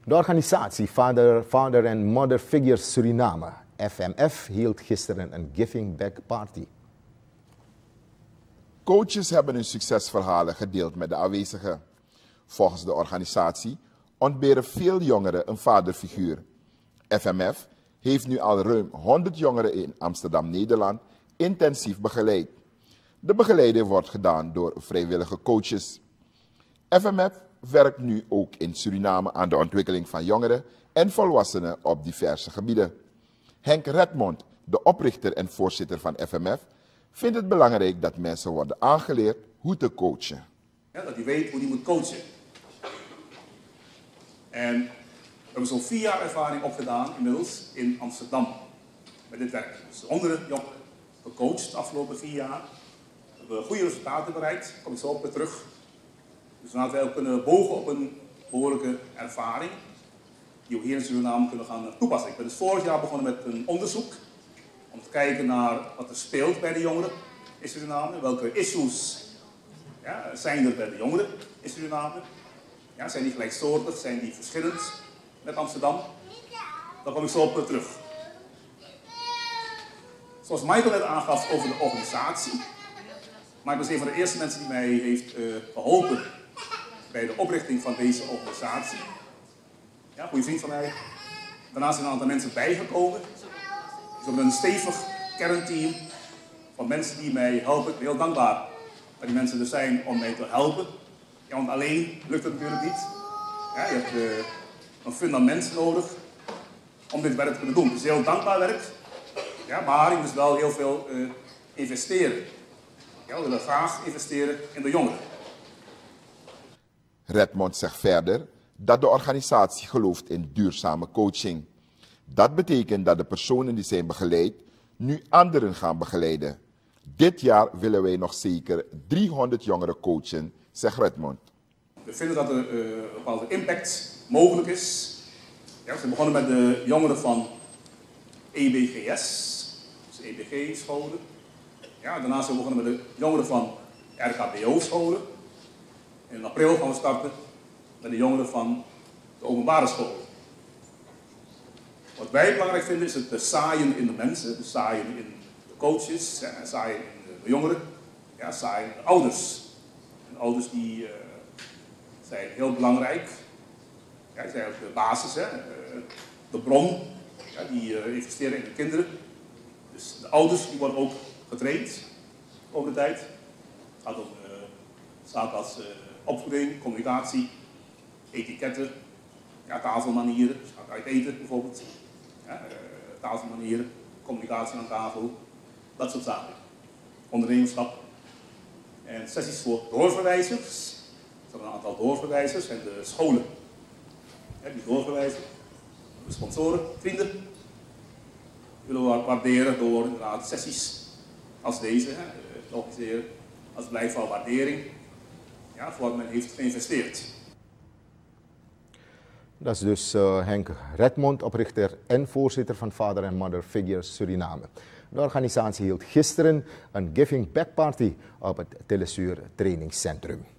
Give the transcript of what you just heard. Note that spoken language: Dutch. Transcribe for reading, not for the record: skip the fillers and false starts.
De organisatie Father and Mother Figures Suriname, FMF, hield gisteren een Giving Back Party. Coaches hebben hun succesverhalen gedeeld met de aanwezigen. Volgens de organisatie ontberen veel jongeren een vaderfiguur. FMF heeft nu al ruim 100 jongeren in Amsterdam, Nederland, intensief begeleid. De begeleiding wordt gedaan door vrijwillige coaches. FMF werkt nu ook in Suriname aan de ontwikkeling van jongeren en volwassenen op diverse gebieden. Henk Redmond, de oprichter en voorzitter van FMF, vindt het belangrijk dat mensen worden aangeleerd hoe te coachen. Ja, dat hij weet hoe hij moet coachen. En we hebben zo'n 4 jaar ervaring opgedaan inmiddels in Amsterdam met dit werk. Dus honderden jongeren gecoacht de afgelopen 4 jaar. We hebben goede resultaten bereikt, daar kom ik zo op weer terug. Dus laten wij ook kunnen bogen op een behoorlijke ervaring die we hier in Suriname kunnen gaan toepassen. Ik ben dus vorig jaar begonnen met een onderzoek om te kijken naar wat er speelt bij de jongeren in Suriname. Welke issues zijn er bij de jongeren in Suriname? Ja, zijn die gelijksoortig, zijn die verschillend met Amsterdam? Daar kom ik zo op terug. Zoals Michael net aangaf over de organisatie. Michael is een van de eerste mensen die mij heeft geholpen bij de oprichting van deze organisatie. Ja, goede vriend van mij. Daarnaast zijn een aantal mensen bijgekomen. Dus we hebben een stevig kernteam van mensen die mij helpen. Ik ben heel dankbaar dat die mensen er zijn om mij te helpen. Ja, want alleen lukt het natuurlijk niet. Ja, je hebt een fundament nodig om dit werk te kunnen doen. Het is heel dankbaar werk, ja, maar je moet wel heel veel investeren. Ja, we willen graag investeren in de jongeren. Redmond zegt verder dat de organisatie gelooft in duurzame coaching. Dat betekent dat de personen die zijn begeleid nu anderen gaan begeleiden. Dit jaar willen wij nog zeker 300 jongeren coachen, zegt Redmond. We vinden dat er een bepaalde impact mogelijk is. Ja, we zijn begonnen met de jongeren van EBGS, dus EBG-scholen. Ja, daarna zijn we begonnen met de jongeren van RKBO-scholen. In april gaan we starten met de jongeren van de openbare scholen. Wat wij belangrijk vinden is het zaaien in de mensen, het zaaien in de coaches, zaaien in de jongeren, ja, zaaien in de ouders. En ouders die zijn heel belangrijk. Ja, die zijn ook de basis, de bron. Ja, die investeren in de kinderen. Dus de ouders die worden ook getraind over de tijd. Het gaat om zaken als opvoeding, communicatie, etiketten, ja, tafelmanieren. Dus gaat uit eten bijvoorbeeld. Ja, tafelmanieren, communicatie aan tafel, dat soort zaken. Ondernemerschap. En sessies voor doorverwijzers. Er zijn een aantal doorverwijzers en de scholen die doorverwijzen. De sponsoren, vrienden. Willen we waarderen door inderdaad sessies als deze te organiseren. Als blijkt van waardering voor wat men heeft geïnvesteerd. Dat is dus Henk Redmond, oprichter en voorzitter van Father and Mother Figures Suriname. De organisatie hield gisteren een Giving Back Party op het Telesuur Trainingscentrum.